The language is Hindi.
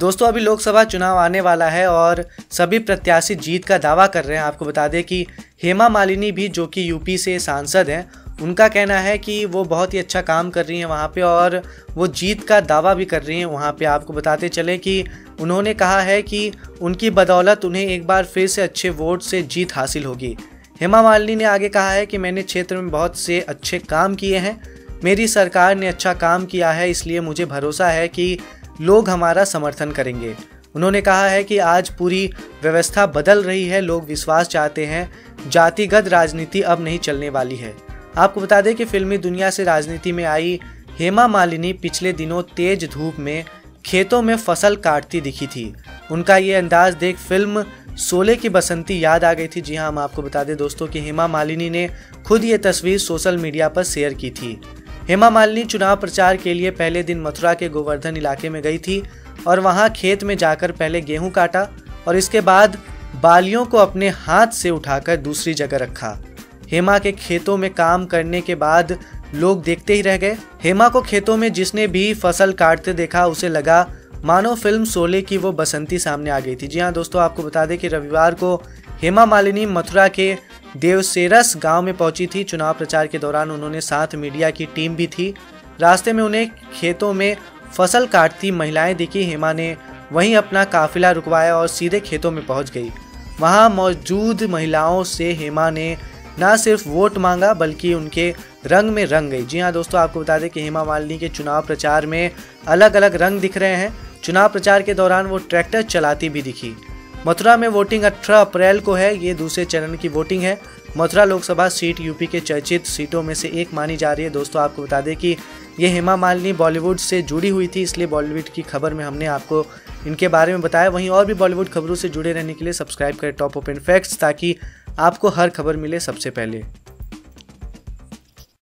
दोस्तों अभी लोकसभा चुनाव आने वाला है और सभी प्रत्याशी जीत का दावा कर रहे हैं। आपको बता दें कि हेमा मालिनी भी, जो कि यूपी से सांसद हैं, उनका कहना है कि वो बहुत ही अच्छा काम कर रही हैं वहाँ पे और वो जीत का दावा भी कर रही हैं वहाँ पे। आपको बताते चले कि उन्होंने कहा है कि उनकी बदौलत उन्हें एक बार फिर से अच्छे वोट से जीत हासिल होगी। हेमा मालिनी ने आगे कहा है कि मैंने क्षेत्र में बहुत से अच्छे काम किए हैं, मेरी सरकार ने अच्छा काम किया है, इसलिए मुझे भरोसा है कि लोग हमारा समर्थन करेंगे। उन्होंने कहा है कि आज पूरी व्यवस्था बदल रही है, लोग विश्वास चाहते हैं, जातिगत राजनीति अब नहीं चलने वाली है। आपको बता दें कि फिल्मी दुनिया से राजनीति में आई हेमा मालिनी पिछले दिनों तेज धूप में खेतों में फसल काटती दिखी थी। उनका ये अंदाज देख फिल्म शोले की बसंती याद आ गई थी। जी हाँ, हम आपको बता दें दोस्तों कि हेमा मालिनी ने खुद ये तस्वीर सोशल मीडिया पर शेयर की थी। हेमा मालिनी चुनाव प्रचार के लिए पहले दिन मथुरा के गोवर्धन इलाके में गई थी और वहां खेत में जाकर पहले गेहूं काटा और इसके बाद बालियों को अपने हाथ से उठाकर दूसरी जगह रखा। हेमा के खेतों में काम करने के बाद लोग देखते ही रह गए। हेमा को खेतों में जिसने भी फसल काटते देखा उसे लगा मानो फिल्म शोले की वो बसंती सामने आ गई थी। जी हाँ दोस्तों, आपको बता दें कि रविवार को हेमा मालिनी मथुरा के देवसेरस गांव में पहुंची थी। चुनाव प्रचार के दौरान उन्होंने साथ मीडिया की टीम भी थी। रास्ते में उन्हें खेतों में फसल काटती महिलाएं दिखी। हेमा ने वहीं अपना काफिला रुकवाया और सीधे खेतों में पहुंच गई। वहां मौजूद महिलाओं से हेमा ने न सिर्फ वोट मांगा बल्कि उनके रंग में रंग गई। जी हाँ दोस्तों, आपको बता दें कि हेमा मालिनी के चुनाव प्रचार में अलग अलग रंग दिख रहे हैं। चुनाव प्रचार के दौरान वो ट्रैक्टर चलाती भी दिखी। मथुरा में वोटिंग 18 अप्रैल को है। ये दूसरे चरण की वोटिंग है। मथुरा लोकसभा सीट यूपी के चर्चित सीटों में से एक मानी जा रही है। दोस्तों आपको बता दें कि ये हेमा मालिनी बॉलीवुड से जुड़ी हुई थी, इसलिए बॉलीवुड की खबर में हमने आपको इनके बारे में बताया। वहीं और भी बॉलीवुड खबरों से जुड़े रहने के लिए सब्सक्राइब करें टॉप ओपन फैक्ट्स, ताकि आपको हर खबर मिले सबसे पहले।